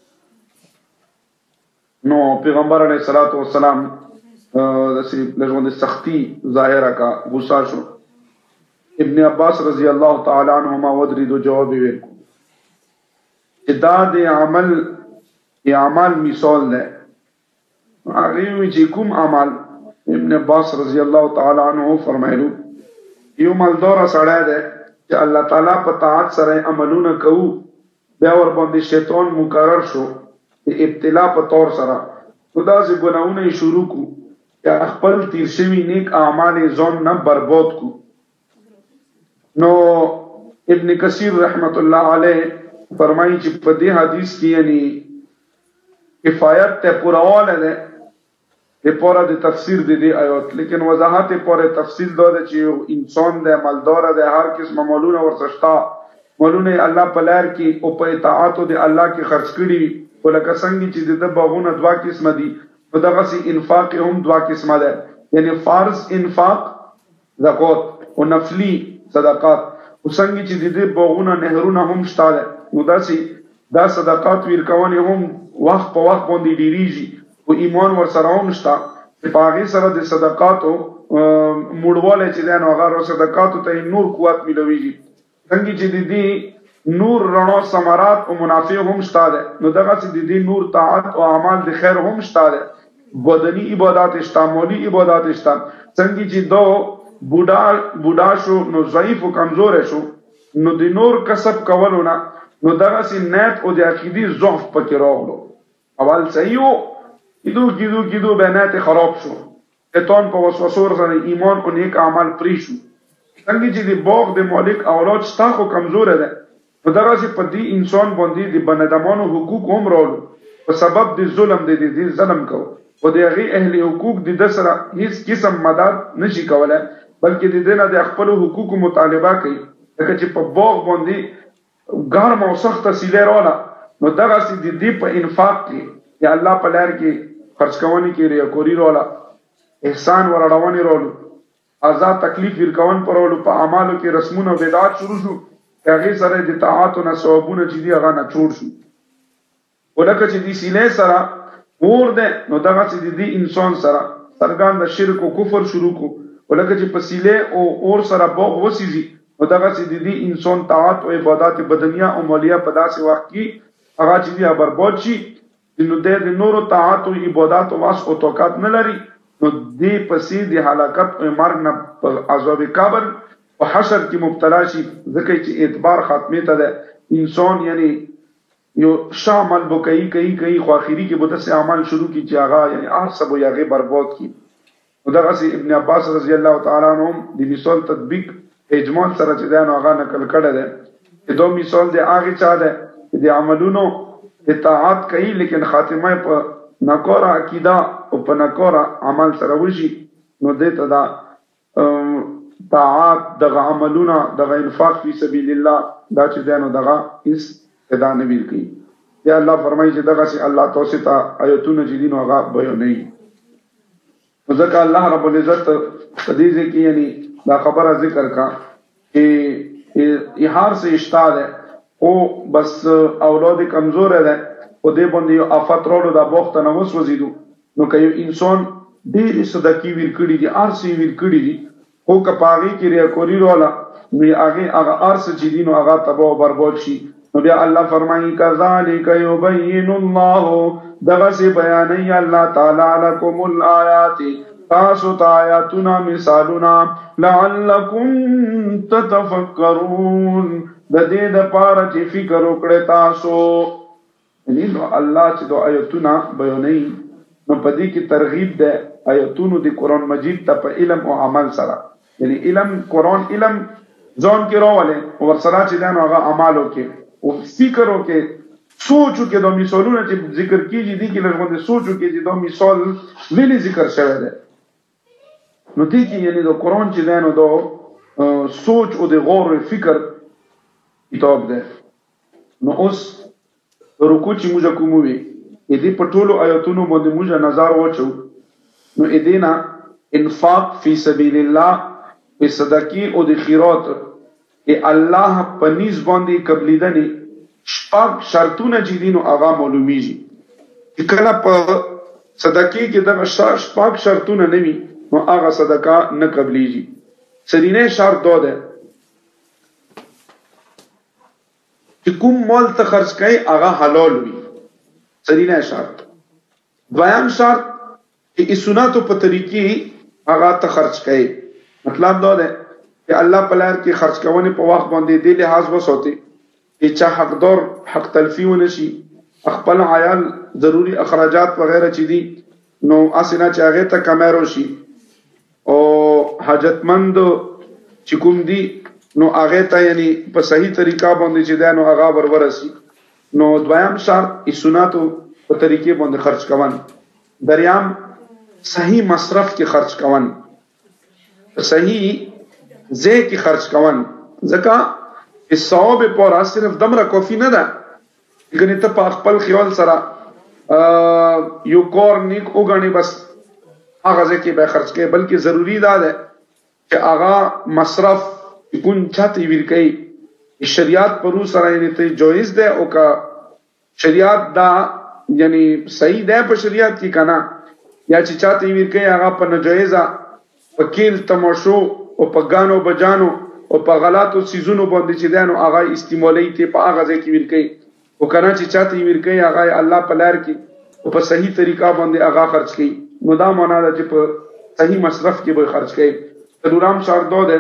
نو پیغمبر علیه الصلاۃ والسلام د سې لږه سختی ظاهره کا غصه شو ابن عباس رضی اللہ تعالی عنہما ودریدو جواب ویلکو دا دے عمل یا عمل مثال دے آغیوی چی کم عمل ابن عباس رضی اللہ تعالی عنہ فرمائلو یو مالدورا سڑے دے کہ اللہ تعالی پا طاعت سرے عملون کهو بیاور باندی شیطان مقرر شو ابتلا پا طور سرا خدا سے گناہون شروع کو کہ اخپل تیرشوی نیک اعمال زون نہ برباد کو نو ابن کثیر رحمت اللہ علیہ فرمائی چې په دې حدیث کې یعنی کفایت ته پورواله ده د پوره د تفسیر د دې آیات لیکن وضاحت پوره تفصیل دا ده چې انسان د مالدار ده هر قسم مالونه ورسشتا مالونه الله په لار کې او په اطاعت د الله کې خرج کړي ولکه څنګه چې د باغونه دوا قسم دي په دغه سي انفاق هم دوا قسمه ده یعنی فرض انفاق زکات او نفلی صدقات وسنګ چې د دې باغونه نهرونه هم شته نو داسي دا صدقات ورکوونه هم وخت په وخت باندې ډیریږي او ایمان ور سره هم شته چې په هغې سره د صدقاتو موړوالی چې دی نو هغه صدقاتو ته نور قوت میلویږي څنګه چې د دې نور رڼا ثمرات او منافع هم شته دی نو دغسې د دې نور طاعت او اعمال د خیر هم شته دی بدني عبادات شته مالی عبادات شته څنګه چې دو بوډا بوډا شو نو ضعیف او کمزوری شو نو د نور کسب کولو نه نو دغسې نیت او د عقیدې ضعف پکې راغلو اول صحیح و کیدو کیدو کیدو به نیت خراب شو شیطان په وسوسو سره ایمان او نیک اعمال پرې شو څنګه چې د باغ د مالک اولاد شته خو کمزوری دی نو دغسې په دې انسان باندې د بنادمانو حقوق هم راوړو په سبب د ظلم د دې ظلم کو او د هغې اهل حقوق د ده سره هیڅ قسم مدد نشي کولی بلکې د دې نه د خپلو حقوقو مطالبه کوي لکه چې په باغ باندې ګرمه او سخته سیلۍ راوله نو دغسې د دې په انفاق کې یا الله په لار کې خرچ کوونې کې ریاکوري راوله احسان ور اړونې راولو آزاد تکلیف ورکون پر راولو په اعمالو کې رسمونه او بدعات شروع شو هغې سره د طاعاتو نه ثوابونه چې دي هغه نچوړ شو خو لکه چې د سیلۍ سره اور دی نو دغسې د دې انسان سره څرګند د شرک او کفر شروع کو او لکه چې په سیلۍ او اور سره باغ وسیزي نو دغسې د دې انسان طاعت او عبادات بدنیه او مالیه په داسې وخت کې هغه چې دي برباد شي نو دی د نورو طاعت او عباداتو واس او طاقت نه لري نو دې پسې د هلاکت او مرګ نه په عذاب قبر او حشر کې مبتلا شي ځکه چې اعتبار خاتمې ته ده انسان یعنی یو ښه عمل به کوي کوي کوي خو اخري کې به داسې عمل شروع کړي چې هغه یعنی هر څه به یې هغې برباد کړي نو دغسې ابن عباس رضی الله تعالی عنه هم د مثال تطبیق اجمال سره چې دی نو هغه نقل کړی دی چې دا مثال د هغې چا دی چې د عملونو اطاعت کوي لیکن خاتمه په ناکاره عقیده او په ناکاره عمل سره وشي نو دې ته دا طاعت دغه عملونه دغه انفاق فی سبیل الله دا چې دی نو دغه هېڅ ادا نه ویل کوي یا الله فرمایي چې دغسې الله تاسو ته آیتونه چې دي نو هغه بیانوي نو ځکه الله رب العزت په دې ځای کې یعنی دا خبره ذکر کا چې هر څه شته دی خو بس اولاد کمزوری دی خو دې باندې یو افت راوړو دا باغ ته نه وسوځېدو نو که یو انسان ډېرې صدقې ویل کړي دي هر څه یې ویل کړي دي خو که په هغې کې ریاکوري راوله نو هغې هغه هر څه چې دي نو هغه تباه او برباد شي نو بیا الله فرمایي کذلک یبین الله دغسې بیانوي الله تعالی لکم الآیات تاسو ته آیاتونه مثالونه لعلکم تتفکرون د دې دپاره چې فکر وکړئ تاسو یعنی نو الله چې دا آیتونه بیانوي نو په دې کې ترغیب ده آیتونو د قرآن مجید ته په علم او عمل سره یعنی علم قرآن علم ځان کې راولئ او ورسره چې دی نو هغه عمل وکړئ او فکر وکړئ سوچ وکړئ دا مثالونه چې ذکر کېږي دي کې لږ غوندې سوچ وکړئ چې دا مثال ولې ذکر شوی دی نو دې کې یعنی د قرآن چې دی نو دا سوچ او د غور فکر کتاب دی نو اوس رکوع چې موږ کوم وي دې په ټولو آیاتونو باندې موږ نظر واچو نو دې نه انفاق فی سبیل الله په صدقې او د خیرات ای الله په نیز باندې قبلیدنې شپږ شرطونه چې دي نو هغه معلومیږي چې کله په صدقې کې دغه شپږ شرطونه نه وي نو هغه صدقه نه قبلیږي سرینه شرط دا ده چې کوم مال ته خرج کوي هغه حلال وي سرینه شرط دویم شرط چې سنتو په طریقې هغه ته خرج کوي مطلب دا ده چې الله په لار کې خرج کوونې په وخت باندې دې لحاظ وساتي چې چا حقدار حق تلفي ونه شي خپل عیال ضروري اخراجات وغیره چې دي نو هسې نه چې هغې ته کمی راشي او حاجتمند چې کوم دي نو هغې ته یعنی په صحیح طریقه باندې چې دی نو هغه ور ورسي نو دویم شرط سنتو په طریقې باندې خرج کول دریم صحیح مصرف کې خرج کول صحیح ځای کې خرج کول ځکه چې ثواب پورا صرف دمره کافي نه ده ګنې ته په خپل خیال سره یو کار نیک وګڼې بس هغه ځای کې به خرج کوي بلکې ضروري دا ده چې هغه مصرف کوم چاته ویل کوي شریعت پرو سره یې ته جایز ده او که شریعت دا یعنی صحیح ده په شریعت کې کنه یا چې چاته ویر کوي هغه په ناجایزه په کیل تماشو او په غانو بجانو او په غلطو سيزونو باندې چې دانو هغه استعمالي ته په هغه ځای کې ویر کوي او کنه چې چاته ویر کوي هغه الله په لار کې او په صحیح طریقه باندې هغه خرج کوي نو دا معنا ده چې په صحیح مصرف کې به خرج کوي ضرورام شرط ده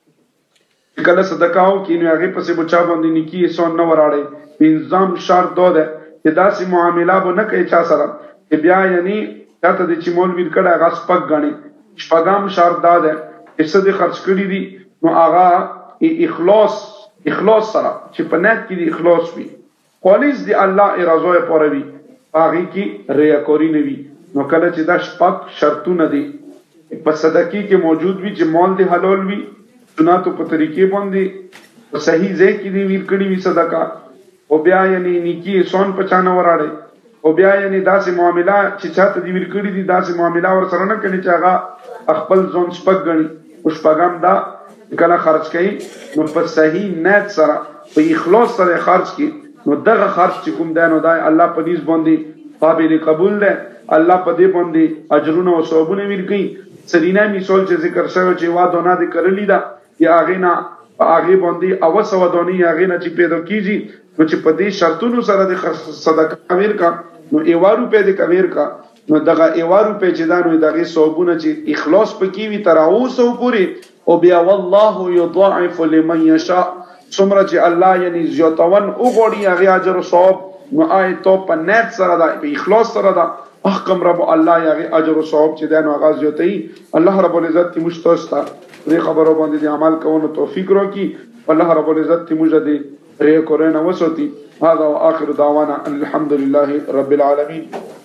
کله صدقاو کې نو هغه پسې بچا باندې نیکی سون نه وراړي نظام شرط ده چې داسې معاملې به نه کوي چا سره چې بیا یعنی تاسو د چې مول ویر کړه هغه سپک غني شپږم شرط ده چې څه د خرج کړی دي نو هغه اخلاص اخلاص سره چې په نیت کې د اخلاص وي خالص دی الله رضا پوره وي هغه کې ریاکاری نه وي نو کله چې دا شپږ شرطونه دي په صدقې کې موجود وي چې مال دی حلال وي سنتو په طریقې باندې په صحیح ځای کې دی ویل کړی وي صدقه او بیا یعنی نیکی سون پچانه وراړي او بیا یعنی داسې معاملہ چې چاته دی ویل کړی دي داسې معاملہ ور سره نه کوي چې هغه خپل ځون سپک غني او شپږم دا کله خرج کوي نو په صحیح نیت سره په اخلاص سره خرج کوي نو دغه خرج چې کوم دی نو دا الله په دې باندې قابل قبول ده الله په دې باندې اجرونه او ثوابونه ورکړي سرینه مثال چې ذکر شوی چې وا دونه د کړلی دا یا هغه نه هغه باندې او سو دونی هغه نه چې پیدا کیږي نو چې په دې شرطونو سره د صدقه ورکا نو ایوارو په دې کویر کا نو دغه ایوارو په چې دا نو دغه ثوابونه چې اخلاص پکې وي تراوس او پوری او بیا والله یضاعف لمن یشاء څومره چې الله یعنی زیاتون او غوړي هغه اجر او ثواب نو آیت په نیت سره دا په اخلاص سره دا احکم رب الله یغه اجر او ثواب چې دانو آغاز یوتي الله رب العزت تی مشتاستا دې خبرو باندې عمل کوو توفیق راکړي الله رب العزت تی مجدي ری کورنا وسوتی هذا واخر دعوانا الحمد لله رب العالمین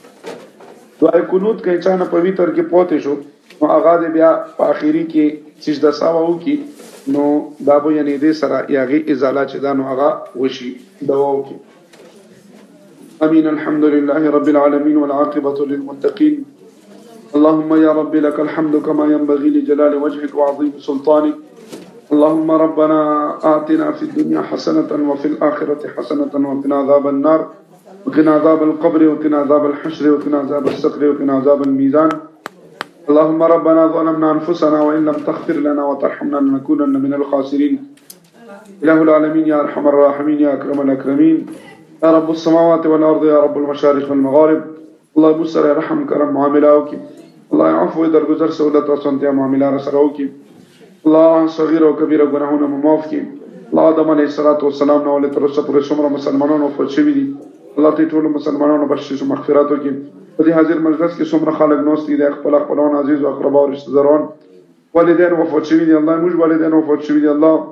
دعای قنوت کې چانه پویتر کې پوتې شو نو آغاز بیا په اخیری کې سجده ساوو کې نو دابو یعنی دې سره یغه ازاله چې دانو هغه وشي دواو کې امين الحمد لله رب العالمين والعاقبة للمتقين اللهم يا رب لك الحمد كما ينبغي لجلال وجهك وعظيم سلطانك اللهم ربنا آتنا في الدنيا حسنة وفي الآخرة حسنة وقنا عذاب النار وقنا عذاب القبر وقنا عذاب الحشر وقنا عذاب السقر وقنا عذاب الميزان اللهم ربنا ظلمنا أنفسنا وإن لم تغفر لنا وترحمنا لنكونن من الخاسرين إله العالمين يا أرحم الراحمين يا أكرم الأكرمين يا رب السماوات والأرض يا رب المشارق والمغارب الله بسر رحم کرم معاملہ کی الله عفو درگزر سہولت و سنتیا معاملہ رسرو کی الله صغیر و کبیر گناہوں معاف کی الله آدم علیہ الصلوۃ والسلام نو له ترسه پر شمر مسلمانانو فشوی دي الله ته ټول مسلمانانو بخشش او مغفرت وکي په دې حاضر مجلس کې څومره خلک نوستي دي خپل خپلوان عزیز او اقربا او رشتہ داران والدین وفات شوی دي الله موږ والدین وفات شوی دي الله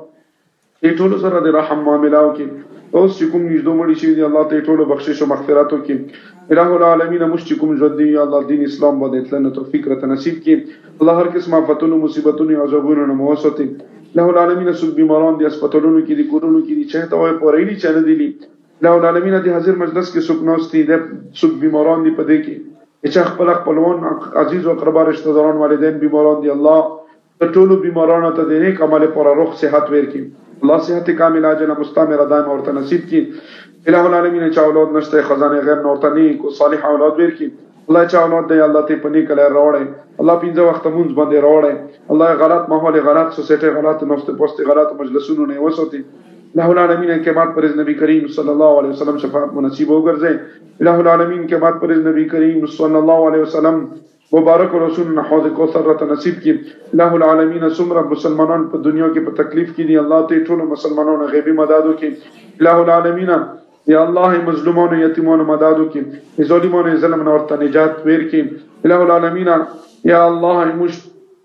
دې ټول سره د رحم معاملہ وکي اوس چې کوم نږدې مړي شي دي الله ته ټول بخشش او مغفرت وکي الہ العالمین مش چې کوم ژوند دی الله دین اسلام باندې تلنه توفیق را نصیب کړي الله هر قسمه فتونو مصیبتونو عذابونو نه موسوتي الہ العالمین سب بیماران دي هسپتالونو کې دي کورونو کې دي چې ته وای پورېلی چنه دي الہ العالمین دي حاضر مجلس کې سب نوستي دي سب بیماران دي پدې کې چې خپل خپلوان عزیز او اقربا رشتہ داران والدین بیماران دي الله ټول بیمارانو ته دې نیک عمل پر روح صحت ورکړي الله صحت کامل عاجله مستمره دائم اور نصیب کی الہ العالمین چا اولاد نشته خزانه غیب نورته نیک او صالح اولاد ورکی الله چا اولاد دی الله ته پنی کله راوړي الله پینځه وخت مونږ باندې راوړي الله غلط ماحول غلط سوسایټي غلط نفس پوسټ غلط مجلسونو نه وسوتی الہ العالمین کے بعد پر نبی کریم صلی اللہ علیہ وسلم شفاعت منصیب ہو گرځي الہ العالمین کے بعد پر نبی کریم صلی اللہ علیہ وسلم مبارک رسول حوض کوثر رت نصیب کی الہ العالمین سمر مسلمانان په دنیا کې په تکلیف کې دي الله ته ټول مسلمانانو غیبی مدد وکي الہ العالمین یا الله مظلومانو یتیمانو مدد وکي ظالمانو ظلم نه ورته نجات ورکي الہ العالمین یا الله مش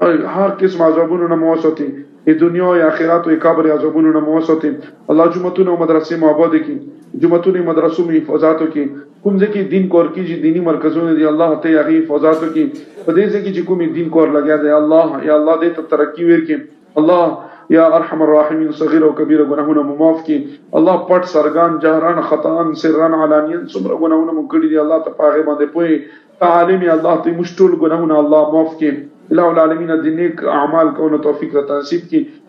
هر قسم عذابونو نه موسوتي ای دنیا او آخرت او قبر عذابونو نه موسوتي الله جمعتون او مدرسې مابود کی جمعتون مدرسو می حفاظتو کی کوم ځکه دین کور کیږي دینی مرکزونه دي الله ته هغه حفاظتو کی په دې ځکه چې کوم دین کور لګیا دی الله یا الله دې ته ترقی ورکړي الله یا ارحم الراحمین صغیر او کبیر گناهونه معاف کی الله پټ سرګان جهران خطان سران علانیان څومره گناهونه مونږ کړی دي الله ته پاغه باندې پوي تعالیم الله ته مشتول گناهونه الله معاف کی الہ العالمین د نیک اعمال کولو توفیق عطا نصیب کی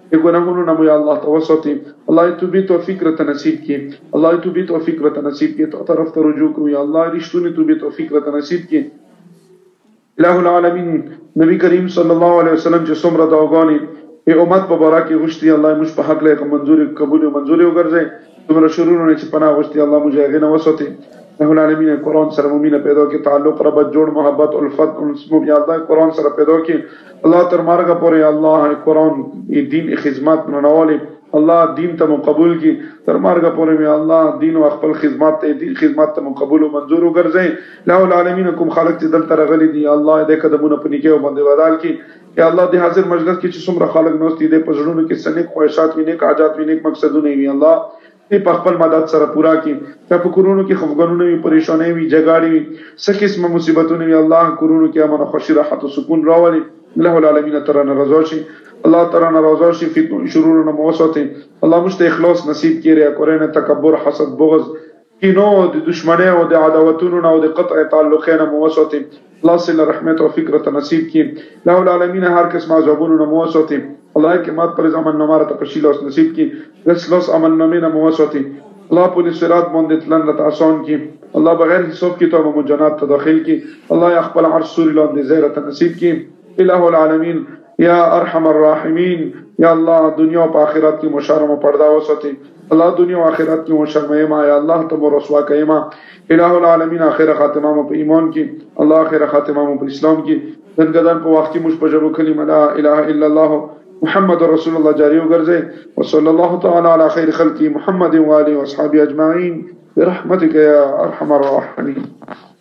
گناہونو نمو یا اللہ توسطی اللہ تو بھی توفیق رتا نصیب کی اللہ تو بھی توفیق رتا نصیب کی تو طرف تا رجوع کرو یا اللہ رشتونی تو بھی توفیق رتا نصیب کی الہ العالمین نبی کریم صلی اللہ علیہ وسلم چه سمر دعوگانی ای امت ببراکی غشتی اللہ مش پا حق لے منظوری قبول و منظوری وگرزے تمہارا شرور نے چه پناہ غشتی اللہ مجھے اغینا وسطی الہ العالمین قرآن سر مومین پیدا کی تعلق ربط جوڑ محبت الفت انسمو یا اللہ قرآن سر پیدا کی اللہ ترمارگا پورے اللہ قرآن دین خدمات منوالی اللہ دین تم قبول کی ترمارگا پورے میں اللہ دین و اخبر خدمات دین خدمات تم قبول و منظور و گرزیں الہ العالمین کم خالق تی دل ترغلی دی اللہ دے قدمون اپنی کے و بندے ودال کی یا اللہ دے حاضر مجلس کی چھ سمرہ خالق نوستی دے پزرون کی سنک خواہشات وی نیک آجات وی نیک مقصدوں نے بھی اللہ ای پخپل مدد سره پورا کی تا فکرونو کی خفگانونو وی پریشانی وی جگاڑی وی سکسم مصیبتونو وی اللہ کرونو کی امن خوشی راحت و سکون راولی الہ العالمین ترانا رضاشی اللہ ترانا رضاشی فی شرورنا موسطی اللہ مشت اخلاص نصیب کی ریا قرین تکبر حسد بغض کینو دی دشمنے و دی عداوتونو و دی قطع تعلقین موسطی اللہ صلی رحمت و فکرت نصیب کی الہ العالمین ہر قسم عذابونو موسطی اللہ کے مات پر عمل نمارا تپشیلوس نصیب کی رسلوس عمل نمین موسطی اللہ پولی صراط موندت لن لت آسان کی اللہ بغیر حساب کی تو امام جنات تداخل کی اللہ اخبر عرش سوری لان دی زیرت نصیب کی الہ العالمین یا ارحم الراحمین یا اللہ دنیا و آخرت کی مشارم و پردہ وسطی اللہ دنیا و آخرت کی مشارم ایما یا اللہ تم و رسوا کا ایما الہ العالمین آخر خاتمہ پر ایمان کی اللہ آخر خاتمہ پر اسلام کی دنگدن پر واقعی مجھ پر جب کلمہ لا الہ الا اللہ محمد رسول اللہ جاری و گرزے وصلی اللہ تعالی علی خیر خلقی محمد و آلہ و اصحابی اجمعین برحمتک یا ارحم الراحمین.